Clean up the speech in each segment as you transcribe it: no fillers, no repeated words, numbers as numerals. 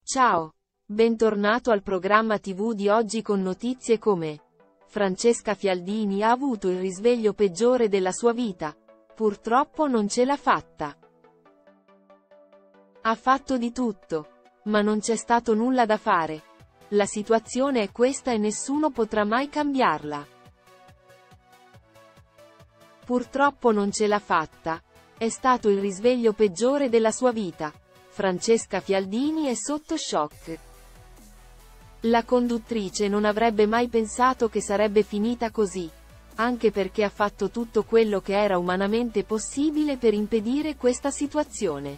Ciao. Bentornato al programma TV di oggi con notizie come: Francesca Fialdini ha avuto il risveglio peggiore della sua vita. Purtroppo non ce l'ha fatta. Ha fatto di tutto. Ma non c'è stato nulla da fare. La situazione è questa e nessuno potrà mai cambiarla. Purtroppo non ce l'ha fatta. È stato il risveglio peggiore della sua vita. Francesca Fialdini è sotto shock. La conduttrice non avrebbe mai pensato che sarebbe finita così, anche perché ha fatto tutto quello che era umanamente possibile per impedire questa situazione.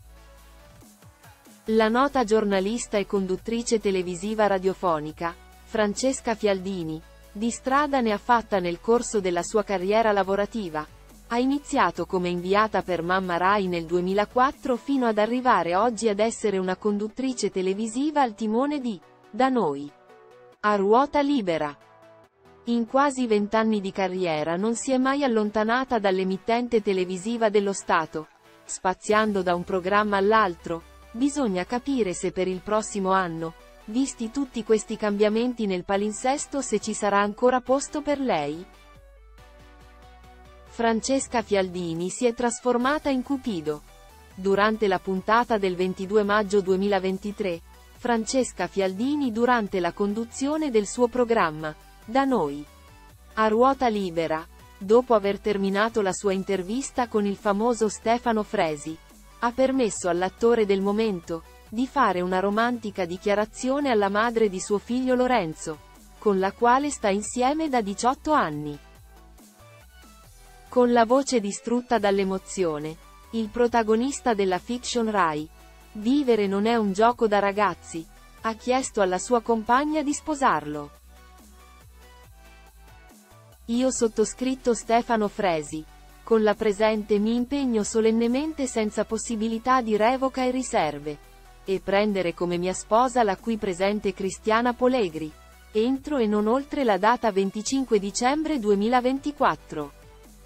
La nota giornalista e conduttrice televisiva radiofonica, Francesca Fialdini, di strada ne ha fatta nel corso della sua carriera lavorativa. Ha iniziato come inviata per Mamma Rai nel 2004 fino ad arrivare oggi ad essere una conduttrice televisiva al timone di Da Noi. A ruota libera. In quasi 20 anni di carriera non si è mai allontanata dall'emittente televisiva dello Stato. Spaziando da un programma all'altro, bisogna capire se per il prossimo anno, visti tutti questi cambiamenti nel palinsesto, se ci sarà ancora posto per lei. Francesca Fialdini si è trasformata in Cupido. Durante la puntata del 22 maggio 2023, Francesca Fialdini durante la conduzione del suo programma, Da Noi. A ruota libera, dopo aver terminato la sua intervista con il famoso Stefano Fresi, ha permesso all'attore del momento, di fare una romantica dichiarazione alla madre di suo figlio Lorenzo, con la quale sta insieme da 18 anni. Con la voce distrutta dall'emozione, il protagonista della fiction Rai, Vivere non è un gioco da ragazzi, ha chiesto alla sua compagna di sposarlo. Io sottoscritto Stefano Fresi. Con la presente mi impegno solennemente senza possibilità di revoca e riserve. E prendere come mia sposa la qui presente Cristiana Polegri. Entro e non oltre la data 25 dicembre 2024.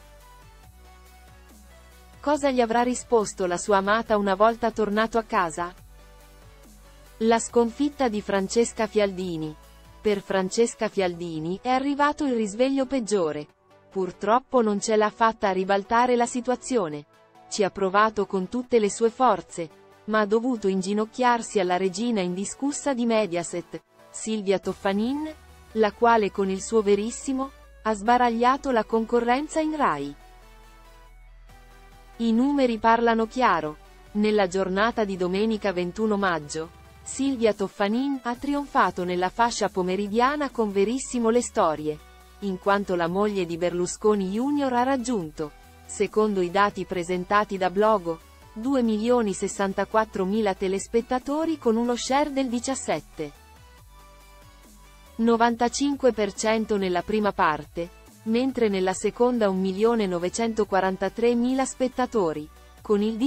Cosa gli avrà risposto la sua amata una volta tornato a casa? La sconfitta di Francesca Fialdini. Per Francesca Fialdini è arrivato il risveglio peggiore. Purtroppo non ce l'ha fatta a ribaltare la situazione. Ci ha provato con tutte le sue forze, ma ha dovuto inginocchiarsi alla regina indiscussa di Mediaset, Silvia Toffanin, la quale con il suo Verissimo ha sbaragliato la concorrenza in Rai. I numeri parlano chiaro. Nella giornata di domenica 21 maggio, Silvia Toffanin ha trionfato nella fascia pomeridiana con Verissimo le storie, in quanto la moglie di Berlusconi Junior ha raggiunto, secondo i dati presentati da Blogo, 2.064.000 telespettatori con uno share del 17,95% nella prima parte, mentre nella seconda 1.943.000 spettatori, con il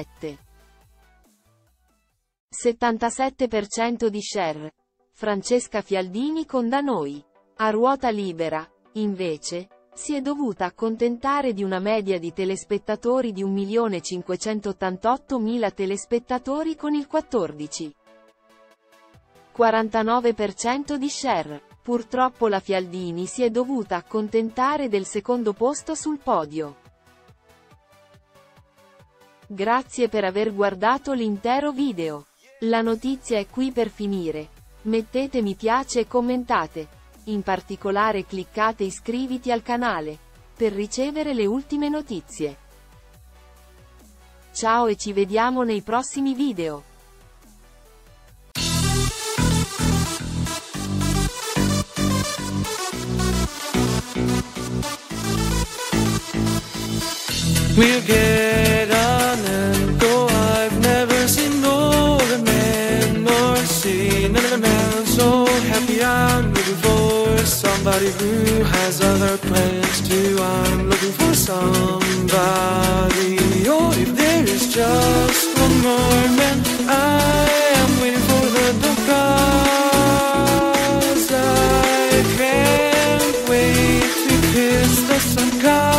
17,77% di share. Francesca Fialdini con Da Noi. A ruota libera, invece, si è dovuta accontentare di una media di telespettatori di 1.588.000 telespettatori con il 14,49% di share. Purtroppo la Fialdini si è dovuta accontentare del secondo posto sul podio. Grazie per aver guardato l'intero video. La notizia è qui per finire. Mettete mi piace e commentate. In particolare cliccate iscriviti al canale, per ricevere le ultime notizie. Ciao e ci vediamo nei prossimi video. We'll get on and go. I've never seen older men nor seen another man so happy. I'm looking for somebody who has other plans too. I'm looking for somebody. Oh, if there is just one more man, I am waiting for the door, 'cause I can't wait to kiss the sun.